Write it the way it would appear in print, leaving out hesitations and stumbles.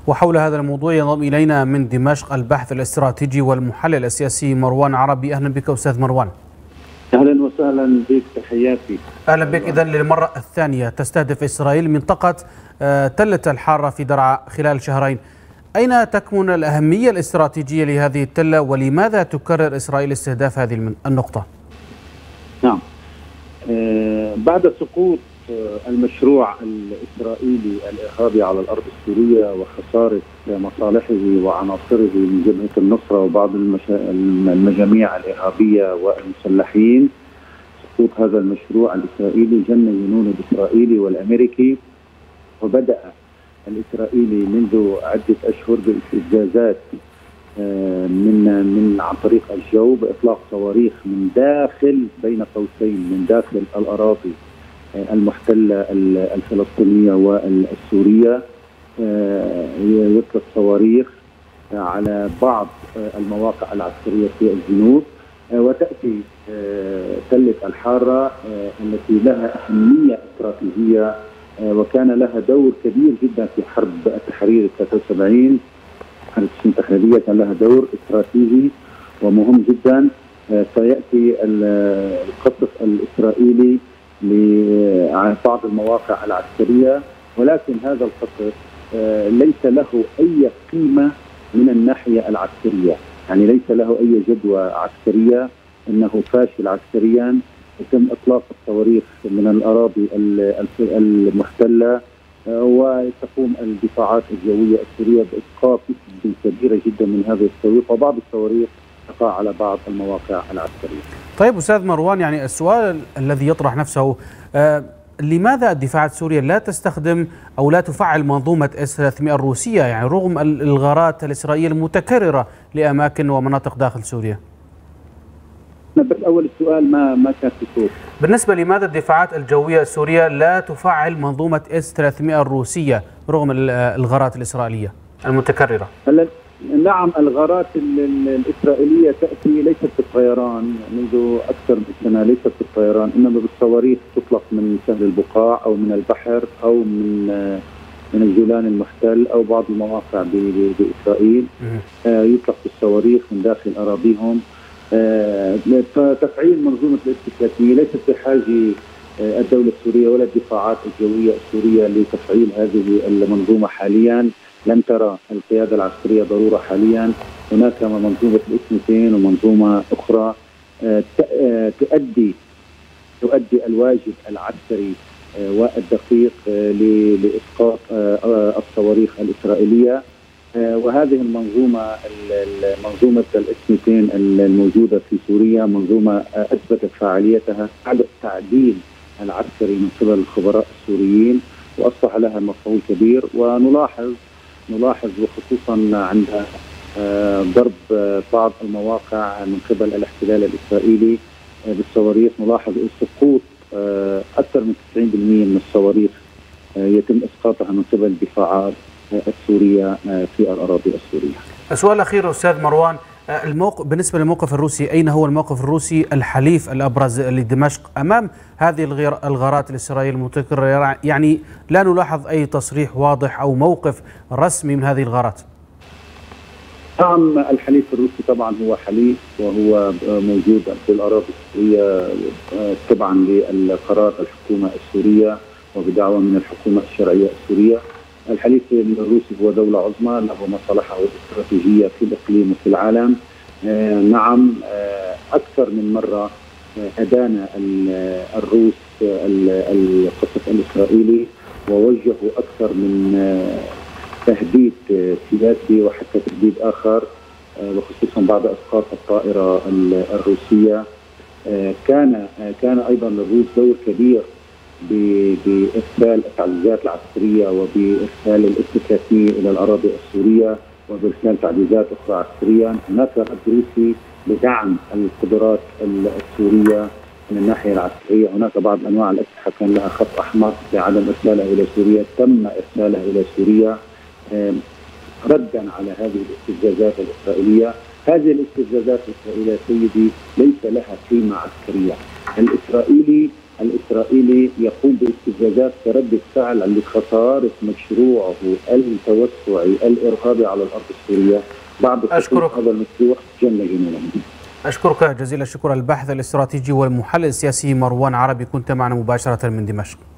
وحول هذا الموضوع ينضم إلينا من دمشق الباحث الاستراتيجي والمحلل السياسي مروان عربي. أهلا بك أستاذ مروان. أهلا وسهلا بك، تحياتي. أهلا بك. إذن للمرة الثانية تستهدف إسرائيل منطقة تلة الحارة في درعا خلال شهرين. أين تكمن الأهمية الاستراتيجية لهذه التلة، ولماذا تكرر إسرائيل استهداف هذه النقطة؟ نعم، بعد سقوط المشروع الإسرائيلي الإرهابي على الأرض السورية وخسارة مصالحه وعناصره من جبهة النصرة وبعض المجاميع الإرهابية والمسلحين، سقوط هذا المشروع الإسرائيلي جن جنون الإسرائيلي والأمريكي، وبدأ الإسرائيلي منذ عدة أشهر بالاستفزازات من عن طريق الجو بإطلاق صواريخ من داخل، بين قوسين، من داخل الأراضي المحتلة الفلسطينية والسورية. يطلق صواريخ على بعض المواقع العسكرية في الجنوب، وتأتي تلة الحارة التي لها أهمية استراتيجية وكان لها دور كبير جدا في حرب التحرير 73. حرب التحريرية كان لها دور استراتيجي ومهم جدا. سيأتي القصف الإسرائيلي لبعض المواقع العسكرية، ولكن هذا القصف ليس له أي قيمة من الناحية العسكرية، يعني ليس له أي جدوى عسكرية، إنه فاشل عسكريا. يتم إطلاق الصواريخ من الأراضي المحتلة، وتقوم الدفاعات الجوية السورية بإسقاط نسبة كبيرة جدا من هذه الصواريخ، وبعض الصواريخ تقع على بعض المواقع العسكرية. طيب أستاذ مروان، يعني السؤال الذي يطرح نفسه، لماذا الدفاعات السورية لا تستخدم أو لا تفعل منظومة S-300 الروسية، يعني رغم الغارات الإسرائيلية المتكررة لأماكن ومناطق داخل سوريا؟ بس أول السؤال ما كان في صوت. بالنسبة لماذا الدفاعات الجوية السورية لا تفعل منظومة S-300 الروسية رغم الغارات الإسرائيلية المتكررة؟ نعم، الغارات الإسرائيلية تأتي ليست بالطيران منذ أكثر من سنة، ليست بالطيران، إنما بالصواريخ تطلق من سهل البقاع أو من البحر أو من الجولان المحتل أو بعض المواقع بإسرائيل. يطلق بالصواريخ من داخل أراضيهم. فتفعيل منظومة S-300 ليست بحاجة الدولة السورية ولا الدفاعات الجوية السورية لتفعيل هذه المنظومة حاليا. لم ترى القيادة العسكرية ضرورة حاليا. هناك منظومة S-200 ومنظومة أخرى تؤدي الواجب العسكري والدقيق لإسقاط الصواريخ الإسرائيلية. وهذه منظومة S-200 الموجودة في سوريا منظومة أثبتت فاعليتها بعد التعديل العسكري من قبل الخبراء السوريين، وأصبح لها مفعول كبير. ونلاحظ وخصوصا عند ضرب بعض المواقع من قبل الاحتلال الإسرائيلي بالصواريخ، نلاحظ سقوط أكثر من 90% من الصواريخ يتم إسقاطها من قبل الدفاعات السورية في الأراضي السورية. السؤال الأخير أستاذ مروان، بالنسبة للموقف الروسي، أين هو الموقف الروسي الحليف الأبرز لدمشق أمام هذه الغارات الإسرائيلية المتكررة؟ يعني لا نلاحظ أي تصريح واضح أو موقف رسمي من هذه الغارات. نعم، الحليف الروسي طبعا هو حليف، وهو موجود في الأراضي السورية طبعا للقرار الحكومة السورية وبدعوة من الحكومة الشرعية السورية. الحليف الروسي هو دولة عظمى له مصالحه الاستراتيجية في الإقليم وفي العالم. نعم، أكثر من مرة أدان الروس القصف الإسرائيلي، ووجهوا أكثر من تهديد سياسي وحتى تهديد آخر، وخصوصا بعد إسقاط الطائرة الروسية. كان أيضا للروس دور كبير بإرسال التعزيزات العسكرية وبإرسال S-300 إلى الأراضي السورية وبإرسال تعزيزات أخرى عسكرية. هناك رد روسي لدعم القدرات السورية من الناحية العسكرية. هناك بعض أنواع الأسلحة كان لها خط أحمر بعدم إرسالها إلى سوريا، تم إرسالها إلى سوريا ردا على هذه الاستفزازات الإسرائيلية. هذه الاستفزازات الإسرائيلية سيدي ليس لها قيمة عسكرية. الإسرائيلي الإسرائيلي يقوم باستفزازات كردة فعل لخسارة مشروعه التوسعي الإرهابي على الأرض السورية بعد أشكرك. هذا المشروع جن جنونه. أشكرك جزيل الشكر. الباحث الاستراتيجي والمحلل السياسي مروان عربي، كنت معنا مباشرة من دمشق.